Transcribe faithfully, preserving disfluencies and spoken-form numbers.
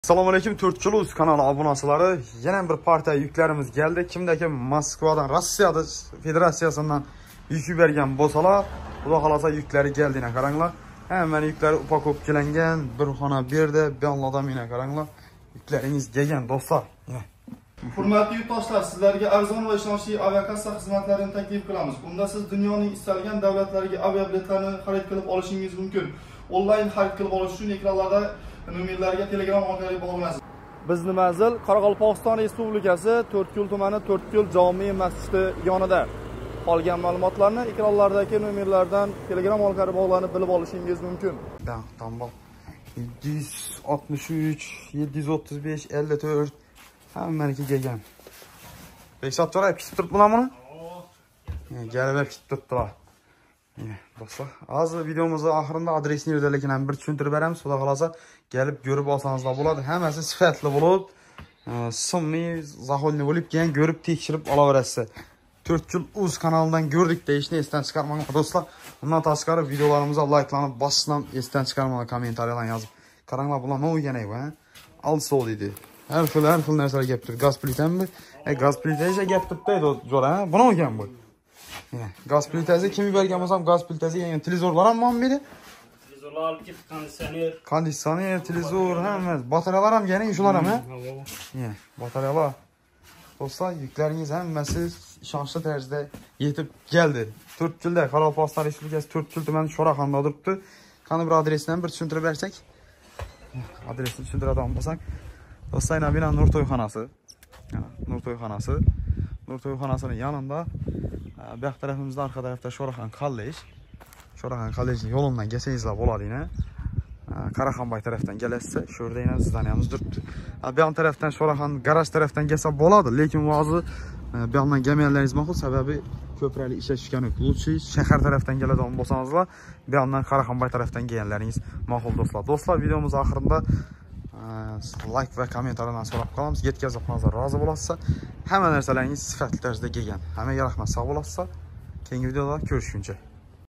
Assalomu alaykum, to'rt Uz kanali obunachilari. Yana bir partiya yuklarimiz geldi. Kimdaki Moskvadan, Rossiya Federatsiyasidan yuk yubergan bo'lsalar, xudo xolasa yuklari keldi-na qaranglar. Hemen yuklar upakovkalangan, bir xona berdi, beonlarda mena qaranglar. Yuklaringiz kelgan do'stlar. Hurmatli yurtdoshlar, sizlarga arzon va ishonchli aviakassa xizmatlarini taklif qilamiz. Bunda siz dunyoning istalgan davlatlariga aviabiletlarni xarid qilib olishingiz mumkin. Onlayn xarid qilib olish uchun ekranlarda nomerlarga Telegram orqali bog'lanasiz. Bizni manzil Qoraqalpog'iston Respublikasi To'rtko'l tumani To'rtko'l jome masjidi yonida. Qolgan ma'lumotlarni ekranlardagi nomerlardan Telegram orqali bog'lanib bilib olishingiz mumkin. Tamam. yetti yuz oltmish uch, yetti yuz o'ttiz besh, ellik to'rt hammaniki kelgan. Bekzod jo'ray pishib turibmi buni? Galib pishib turibdilar. Do'stlar, hozir videomizning oxirida adresini yerda lekin ham bir tushuntirib beramiz. Xudo xolasa kelib ko'rib olsangizlar bo'ladi. Hammasi sifatli bo'lib, sun'iy, zaxolni bo'lib keyin ko'rib tekshirib olaverasiz. To'rt Uz kanalidan ko'rdik deyishni esdan chiqarmang do'stlar. Bundan tashqari videolarimizni likelanib, bosishdan esdan chiqarmang, kommentariyalarni yozib. Qaranglar, bular nima o'ygan edi, ha? Also dedi. Har xil har xil narsalar gap turdi. Gaz plitami? E gaz plitasi gap turibdi, jo'ra, ha? Buni o'ygan bu. Gaz plitasi kim yuborgan bo'lsam, gaz plitasi yangi televizor var hamma mıydı? Televizorlar olib ketdi, konditsioner. Konditsioner, televizor, hamma, batareyalar ham yana shular ham, ha? Ye, batareyalar. Do'stlar, yuklaringiz hammasi ishonchli tarzda yetib keldi. To'rtko'lda Qoraqalpog'iston Respublikasi To'rtko'l tumani Sho'raxonda turibdi. Qani bir adresdan bir tushuntirib bersak? Adresni tushuntiradigan bo'lsak, do'stlar, bino Nur to'yxonasi. Nur to'yxonasi. Nur to'yxonasining yanında bu tarafımızda arka tarafta Sho'raxon kollej. Sho'raxon kollejning yo'lidan kelsangizlar bo'ladi yana. Qaraxonbay tarafdan kelasiz, shu yerda yana zdaniyamiz turibdi. Bu yon tarafdan Sho'raxon garaj tarafdan kelsa bo'ladi, lekin hozir bu yoqdan kelmaganlaringiz ma'qul, sababi ko'prikli ishlashgan yo'q. Lutsi shahar tarafdan keladigan bo'lsangizlar, bu yoqdan Qaraxonbay tarafdan kelganlaringiz ma'qul do'stlar. Do'stlar, videomiz oxirida like va kommentariyalarni so'rab qolamiz. Yetkazib qo'yinglar, rozi bo'lasiz. Hamma narsalaringiz sifatli tarzda kelgan. Hammaga rahmat, sog' bo'lasiz. Keyingi videoda ko'rishguncha.